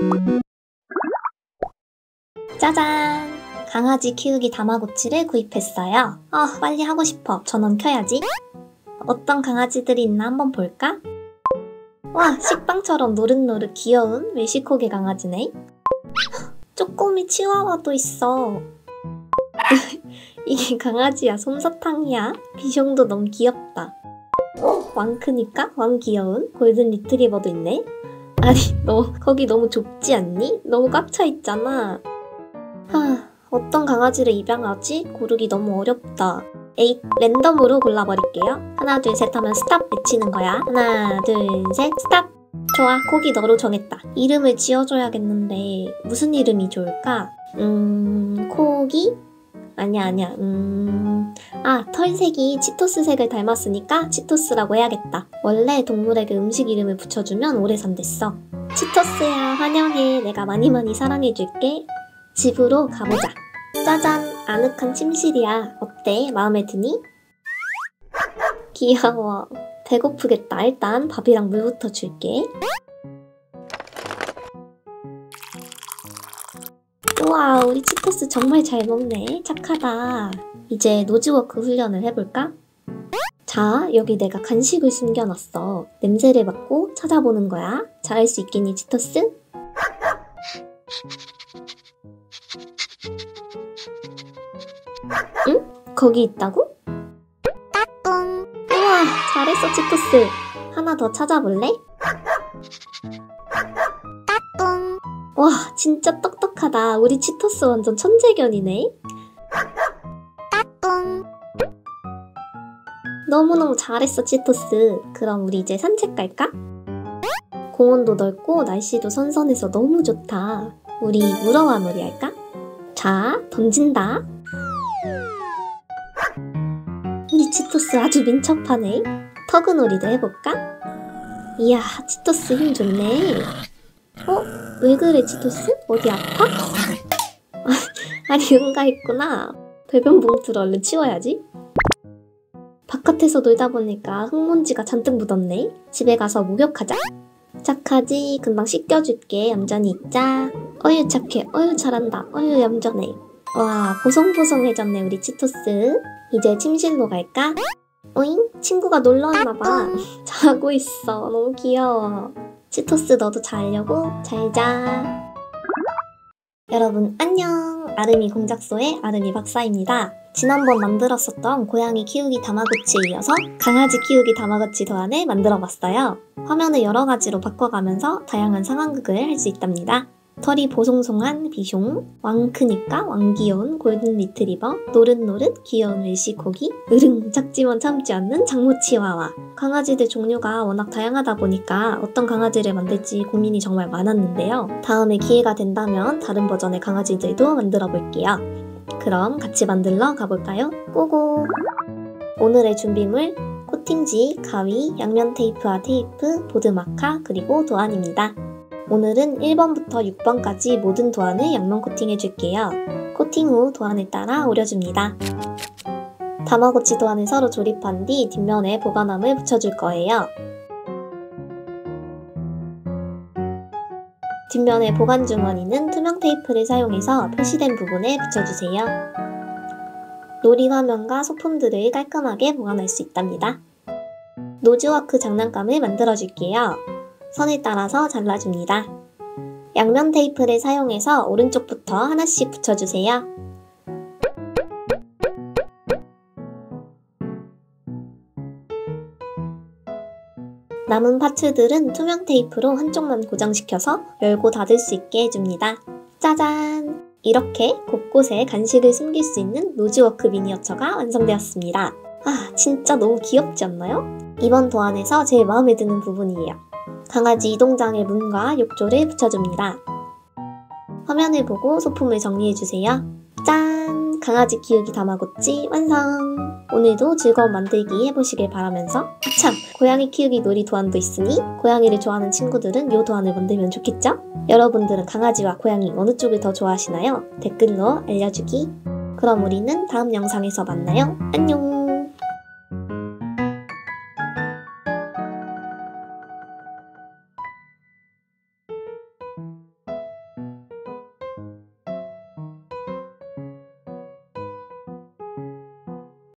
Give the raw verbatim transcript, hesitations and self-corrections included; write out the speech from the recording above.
짜잔! 강아지 키우기 다마고치를 구입했어요. 아, 빨리 하고 싶어. 전원 켜야지. 어떤 강아지들이 있나 한번 볼까? 와, 식빵처럼 노릇노릇 귀여운 멕시코개 강아지네. 쪼꼬미 치와와도 있어. 이게 강아지야, 솜사탕이야? 비숑도 너무 귀엽다. 왕크니까 왕 귀여운 골든 리트리버도 있네. 아니, 너 거기 너무 좁지 않니? 너무 꽉 차 있잖아. 하, 어떤 강아지를 입양하지? 고르기 너무 어렵다. 에잇, 랜덤으로 골라버릴게요. 하나, 둘, 셋 하면 스탑 외치는 거야. 하나, 둘, 셋, 스탑! 좋아, 고기 너로 정했다. 이름을 지어줘야겠는데 무슨 이름이 좋을까? 음... 코기? 아니야 아니야 음... 아, 털색이 치토스 색을 닮았으니까 치토스라고 해야겠다. 원래 동물에게 음식 이름을 붙여주면 오래 산댔어. 치토스야, 환영해. 내가 많이 많이 사랑해줄게. 집으로 가보자. 짜잔! 아늑한 침실이야. 어때? 마음에 드니? 귀여워. 배고프겠다. 일단 밥이랑 물부터 줄게. 우와, 우리 치토스 정말 잘 먹네. 착하다. 이제 노즈워크 훈련을 해볼까? 자, 여기 내가 간식을 숨겨놨어. 냄새를 맡고 찾아보는 거야. 잘할 수 있겠니, 치토스? 응? 거기 있다고? 따뚱. 우와, 잘했어, 치토스. 하나 더 찾아볼래? 따뚱. 와, 진짜 똑똑하다. 우리 치토스 완전 천재견이네. 따뚱. 너무너무 잘했어, 치토스. 그럼 우리 이제 산책 갈까? 공원도 넓고 날씨도 선선해서 너무 좋다. 우리 물어와 놀이 할까? 자, 던진다. 우리 치토스 아주 민첩하네. 터그놀이도 해볼까? 이야, 치토스 힘 좋네. 어? 왜 그래, 치토스? 어디 아파? 아니, 응가했구나. 배변 봉투를 얼른 치워야지. 바깥에서 놀다 보니까 흙먼지가 잔뜩 묻었네. 집에 가서 목욕하자. 착하지? 금방 씻겨줄게. 얌전히 있자. 어휴 착해. 어휴 잘한다. 어휴 얌전해. 와, 보송보송해졌네 우리 치토스. 이제 침실로 갈까? 오잉? 친구가 놀러왔나봐. 자고 있어. 너무 귀여워. 치토스 너도 자려고? 잘자. 여러분 안녕. 아름이 공작소의 아름이 박사입니다. 지난번 만들었었던 고양이 키우기 다마고치에 이어서 강아지 키우기 다마고치 도안을 만들어봤어요. 화면을 여러가지로 바꿔가면서 다양한 상황극을 할 수 있답니다. 털이 보송송한 비숑, 왕크니까 왕귀여운 골든 리트리버, 노릇노릇 귀여운 웰시코기, 으릉 작지만 참지 않는 장모 치와와. 강아지들 종류가 워낙 다양하다 보니까 어떤 강아지를 만들지 고민이 정말 많았는데요. 다음에 기회가 된다면 다른 버전의 강아지들도 만들어 볼게요. 그럼 같이 만들러 가볼까요? 고고! 오늘의 준비물 코팅지, 가위, 양면 테이프와 테이프, 보드마카, 그리고 도안입니다. 오늘은 일 번부터 육 번까지 모든 도안을 양면 코팅해줄게요. 코팅 후 도안을 따라 오려줍니다. 다마고치 도안을 서로 조립한 뒤 뒷면에 보관함을 붙여줄 거예요. 뒷면의 보관 주머니는 투명 테이프를 사용해서 표시된 부분에 붙여주세요. 놀이 화면과 소품들을 깔끔하게 보관할 수 있답니다. 노즈워크 장난감을 만들어줄게요. 선을 따라서 잘라줍니다. 양면 테이프를 사용해서 오른쪽부터 하나씩 붙여주세요. 남은 파츠들은 투명 테이프로 한쪽만 고정시켜서 열고 닫을 수 있게 해줍니다. 짜잔! 이렇게 곳곳에 간식을 숨길 수 있는 노즈워크 미니어처가 완성되었습니다. 아, 진짜 너무 귀엽지 않나요? 이번 도안에서 제일 마음에 드는 부분이에요. 강아지 이동장의 문과 욕조를 붙여줍니다. 화면을 보고 소품을 정리해주세요. 짠! 강아지 키우기 다마고치 완성! 오늘도 즐거운 만들기 해보시길 바라면서 참! 고양이 키우기 놀이 도안도 있으니 고양이를 좋아하는 친구들은 이 도안을 만들면 좋겠죠? 여러분들은 강아지와 고양이 어느 쪽을 더 좋아하시나요? 댓글로 알려주기. 그럼 우리는 다음 영상에서 만나요. 안녕!